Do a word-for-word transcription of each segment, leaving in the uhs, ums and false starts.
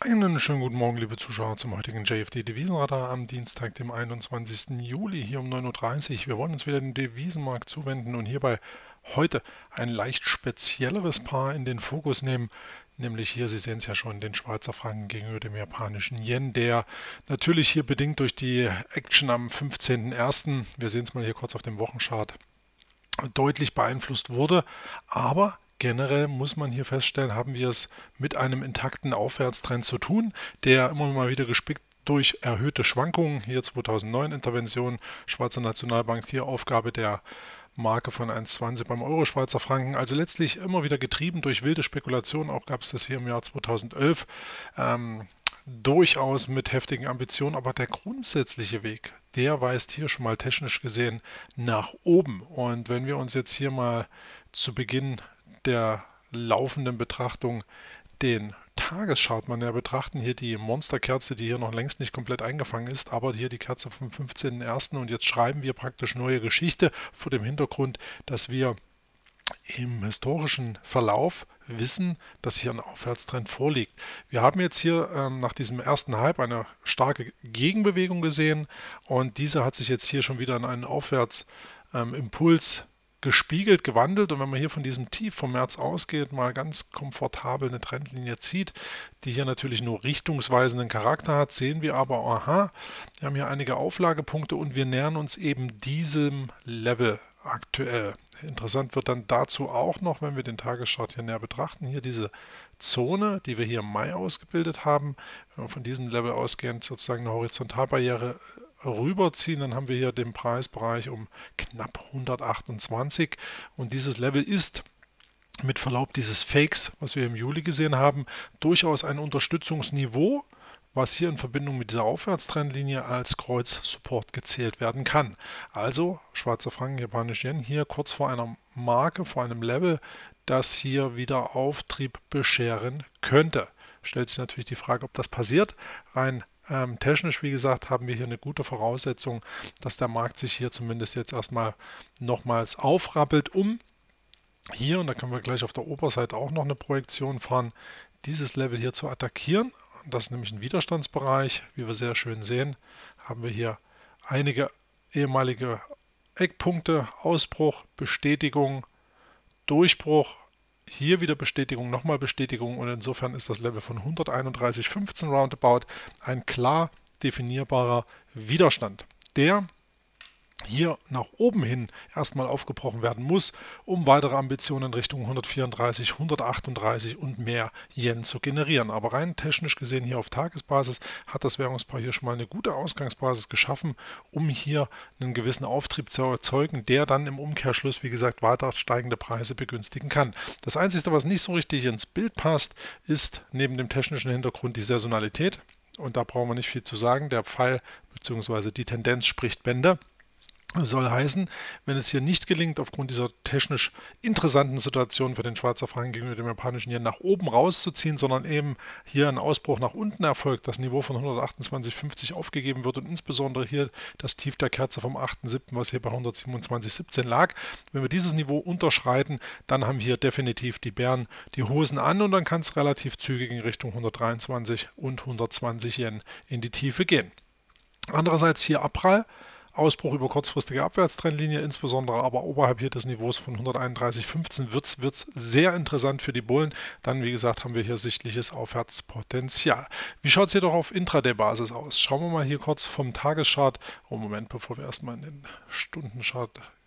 Einen schönen guten Morgen, liebe Zuschauer, zum heutigen J F D-Devisenradar am Dienstag, dem einundzwanzigsten Juli, hier um neun Uhr dreißig. Wir wollen uns wieder dem Devisenmarkt zuwenden und hierbei heute ein leicht spezielleres Paar in den Fokus nehmen, nämlich hier, Sie sehen es ja schon, den Schweizer Franken gegenüber dem japanischen Yen, der natürlich hier bedingt durch die Action am fünfzehnten ersten, wir sehen es mal hier kurz auf dem Wochenchart, deutlich beeinflusst wurde, aber generell muss man hier feststellen, haben wir es mit einem intakten Aufwärtstrend zu tun, der immer mal wieder gespickt durch erhöhte Schwankungen, hier zweitausendneun Intervention, Schweizer Nationalbank, hier Aufgabe der Marke von eins Komma zwanzig beim Euro-Schweizer Franken, also letztlich immer wieder getrieben durch wilde Spekulationen, auch gab es das hier im Jahr zweitausendelf, ähm, durchaus mit heftigen Ambitionen, aber der grundsätzliche Weg, der weist hier schon mal technisch gesehen nach oben. Und wenn wir uns jetzt hier mal zu Beginn der laufenden Betrachtung den Tageschart mal näher betrachten, hier die Monsterkerze, die hier noch längst nicht komplett eingefangen ist, aber hier die Kerze vom fünfzehnten ersten und jetzt schreiben wir praktisch neue Geschichte vor dem Hintergrund, dass wir im historischen Verlauf wissen, dass hier ein Aufwärtstrend vorliegt. Wir haben jetzt hier ähm, nach diesem ersten Hype eine starke Gegenbewegung gesehen und diese hat sich jetzt hier schon wieder in einen Aufwärtsimpuls ähm, gespiegelt, gewandelt und wenn man hier von diesem Tief vom März ausgeht, mal ganz komfortabel eine Trendlinie zieht, die hier natürlich nur richtungsweisenden Charakter hat, sehen wir aber, aha, wir haben hier einige Auflagepunkte und wir nähern uns eben diesem Level aktuell. Interessant wird dann dazu auch noch, wenn wir den Tageschart hier näher betrachten, hier diese Zone, die wir hier im Mai ausgebildet haben. Wenn wir von diesem Level ausgehend sozusagen eine Horizontalbarriere rüberziehen, dann haben wir hier den Preisbereich um knapp hundertachtundzwanzig und dieses Level ist mit Verlaub dieses Fakes, was wir im Juli gesehen haben, durchaus ein Unterstützungsniveau, was hier in Verbindung mit dieser Aufwärtstrendlinie als Kreuz-Support gezählt werden kann. Also Schweizer Franken, Japanisch Yen hier kurz vor einer Marke, vor einem Level, das hier wieder Auftrieb bescheren könnte. Stellt sich natürlich die Frage, ob das passiert. Rein ähm, technisch, wie gesagt, haben wir hier eine gute Voraussetzung, dass der Markt sich hier zumindest jetzt erstmal nochmals aufrappelt, um hier, und da können wir gleich auf der Oberseite auch noch eine Projektion fahren, dieses Level hier zu attackieren. Das ist nämlich ein Widerstandsbereich. Wie wir sehr schön sehen, haben wir hier einige ehemalige Eckpunkte, Ausbruch, Bestätigung, Durchbruch, hier wieder Bestätigung, nochmal Bestätigung und insofern ist das Level von hunderteinunddreißig Komma fünfzehn roundabout ein klar definierbarer Widerstand, der hier nach oben hin erstmal aufgebrochen werden muss, um weitere Ambitionen in Richtung hundertvierunddreißig, hundertachtunddreißig und mehr Yen zu generieren. Aber rein technisch gesehen hier auf Tagesbasis hat das Währungspaar hier schon mal eine gute Ausgangsbasis geschaffen, um hier einen gewissen Auftrieb zu erzeugen, der dann im Umkehrschluss, wie gesagt, weiter steigende Preise begünstigen kann. Das Einzige, was nicht so richtig ins Bild passt, ist neben dem technischen Hintergrund die Saisonalität. Und da brauchen wir nicht viel zu sagen. Der Pfeil bzw. die Tendenz spricht Bände. Soll heißen, wenn es hier nicht gelingt, aufgrund dieser technisch interessanten Situation für den Schweizer Franken gegenüber dem japanischen Yen nach oben rauszuziehen, sondern eben hier ein Ausbruch nach unten erfolgt, das Niveau von hundertachtundzwanzig Komma fünfzig aufgegeben wird und insbesondere hier das Tief der Kerze vom achten siebten, was hier bei hundertsiebenundzwanzig Komma siebzehn lag. Wenn wir dieses Niveau unterschreiten, dann haben hier definitiv die Bären die Hosen an und dann kann es relativ zügig in Richtung hundertdreiundzwanzig und hundertzwanzig Yen in die Tiefe gehen. Andererseits hier Abprall. Ausbruch über kurzfristige Abwärtstrendlinie, insbesondere aber oberhalb hier des Niveaus von hunderteinunddreißig Komma fünfzehn wird es sehr interessant für die Bullen. Dann, wie gesagt, haben wir hier sichtliches Aufwärtspotenzial. Wie schaut es jedoch auf Intraday-Basis aus? Schauen wir mal hier kurz vom Tageschart. Oh, Moment, bevor wir erstmal in den Stundenchart,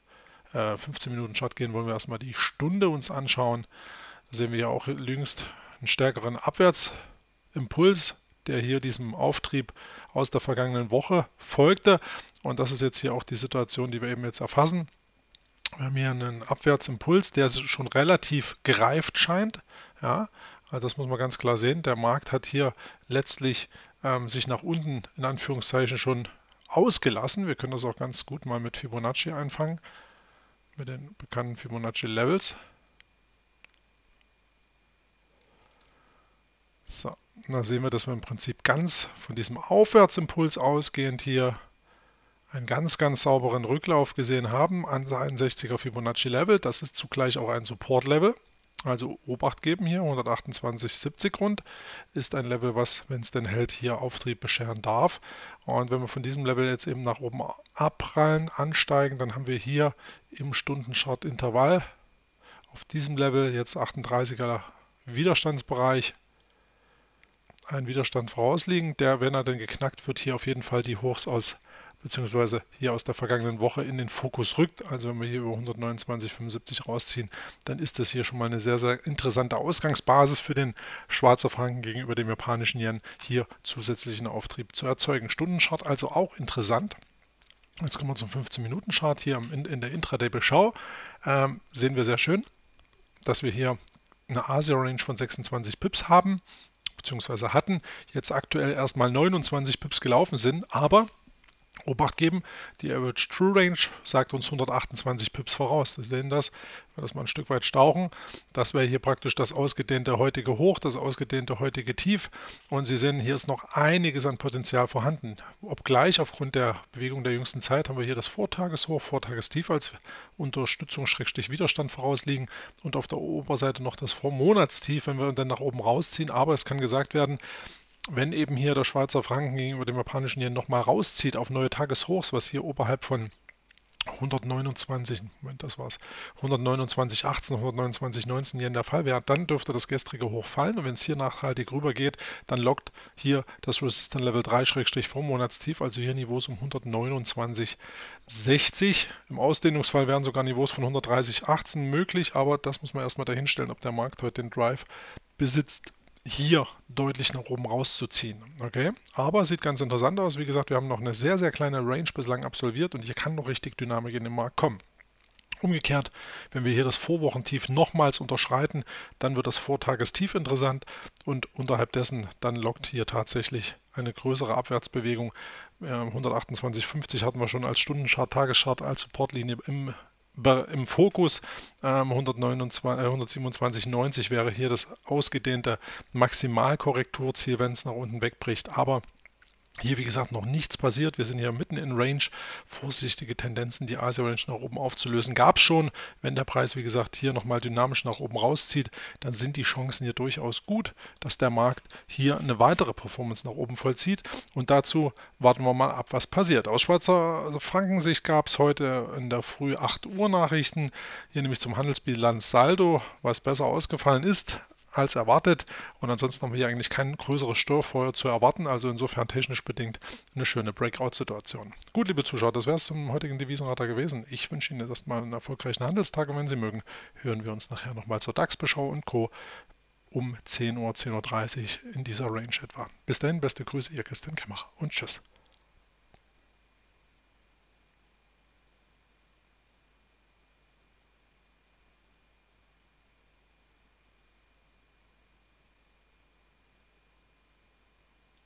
äh, fünfzehn Minuten Chart gehen, wollen wir erstmal die Stunde uns anschauen. Da sehen wir ja auch jüngst einen stärkeren Abwärtsimpuls, der hier diesem Auftrieb aus der vergangenen Woche folgte. Und das ist jetzt hier auch die Situation, die wir eben jetzt erfassen. Wir haben hier einen Abwärtsimpuls, der schon relativ gereift scheint. Ja, also das muss man ganz klar sehen. Der Markt hat hier letztlich ähm, sich nach unten in Anführungszeichen schon ausgelassen. Wir können das auch ganz gut mal mit Fibonacci einfangen, mit den bekannten Fibonacci Levels. So, da sehen wir, dass wir im Prinzip ganz von diesem Aufwärtsimpuls ausgehend hier einen ganz, ganz sauberen Rücklauf gesehen haben an einundsechziger Fibonacci Level. Das ist zugleich auch ein Support Level. Also Obacht geben hier, hundertachtundzwanzig Komma siebzig rund, ist ein Level, was, wenn es denn hält, hier Auftrieb bescheren darf. Und wenn wir von diesem Level jetzt eben nach oben abprallen, ansteigen, dann haben wir hier im Stundenchart-Intervall auf diesem Level jetzt achtunddreißiger Widerstandsbereich einen Widerstand vorausliegend, der, wenn er denn geknackt wird, hier auf jeden Fall die Hochs aus beziehungsweise hier aus der vergangenen Woche in den Fokus rückt. Also wenn wir hier über hundertneunundzwanzig Komma fünfundsiebzig rausziehen, dann ist das hier schon mal eine sehr, sehr interessante Ausgangsbasis für den Schweizer Franken gegenüber dem japanischen Yen, hier zusätzlichen Auftrieb zu erzeugen. Stundenchart also auch interessant. Jetzt kommen wir zum fünfzehn Minuten Chart hier in der Intraday-Beschau. Ähm, sehen wir sehr schön, dass wir hier eine Asia-Range von sechsundzwanzig Pips haben, beziehungsweise hatten, jetzt aktuell erstmal neunundzwanzig Pips gelaufen sind, aber Obacht geben, die Average True Range sagt uns hundertachtundzwanzig Pips voraus. Sie sehen das, wenn wir das mal ein Stück weit stauchen. Das wäre hier praktisch das ausgedehnte heutige Hoch, das ausgedehnte heutige Tief. Und Sie sehen, hier ist noch einiges an Potenzial vorhanden. Obgleich aufgrund der Bewegung der jüngsten Zeit haben wir hier das Vortageshoch, Vortagestief als Unterstützung-Widerstand vorausliegen und auf der Oberseite noch das Vormonatstief, wenn wir dann nach oben rausziehen. Aber es kann gesagt werden, wenn eben hier der Schweizer Franken gegenüber dem japanischen Yen nochmal rauszieht auf neue Tageshochs, was hier oberhalb von hundertneunundzwanzig, Moment, das war's, hundertneunundzwanzig Komma achtzehn, hundertneunundzwanzig Komma neunzehn Yen der Fall wäre, dann dürfte das gestrige Hoch fallen. Und wenn es hier nachhaltig rüber geht, dann lockt hier das Resistance Level drei Vormonatstief, also hier Niveaus um hundertneunundzwanzig Komma sechzig. Im Ausdehnungsfall wären sogar Niveaus von hundertdreißig Komma achtzehn möglich, aber das muss man erstmal dahinstellen, ob der Markt heute den Drive besitzt, hier deutlich nach oben rauszuziehen. Okay? Aber sieht ganz interessant aus. Wie gesagt, wir haben noch eine sehr, sehr kleine Range bislang absolviert und hier kann noch richtig Dynamik in den Markt kommen. Umgekehrt, wenn wir hier das Vorwochentief nochmals unterschreiten, dann wird das Vortagestief interessant und unterhalb dessen dann lockt hier tatsächlich eine größere Abwärtsbewegung. hundertachtundzwanzig Komma fünfzig hatten wir schon als Stundenchart, Tageschart, als Supportlinie im im Fokus. ähm, hundertsiebenundzwanzig Komma neunzig wäre hier das ausgedehnte Maximalkorrekturziel, wenn es nach unten wegbricht. Aber hier, wie gesagt, noch nichts passiert. Wir sind hier mitten in Range. Vorsichtige Tendenzen, die Asia-Range nach oben aufzulösen, gab es schon. Wenn der Preis, wie gesagt, hier nochmal dynamisch nach oben rauszieht, dann sind die Chancen hier durchaus gut, dass der Markt hier eine weitere Performance nach oben vollzieht. Und dazu warten wir mal ab, was passiert. Aus Schweizer Frankensicht gab es heute in der Früh acht Uhr Nachrichten, hier nämlich zum Handelsbilanzsaldo, was besser ausgefallen ist als erwartet, und ansonsten haben wir hier eigentlich kein größeres Störfeuer zu erwarten, also insofern technisch bedingt eine schöne Breakout-Situation. Gut, liebe Zuschauer, das wäre es zum heutigen Devisenradar gewesen. Ich wünsche Ihnen erstmal einen erfolgreichen Handelstag und wenn Sie mögen, hören wir uns nachher nochmal zur DAX-Beschau und Co. um zehn Uhr, zehn Uhr dreißig in dieser Range etwa. Bis dahin, beste Grüße, Ihr Christian Kemmacher und tschüss.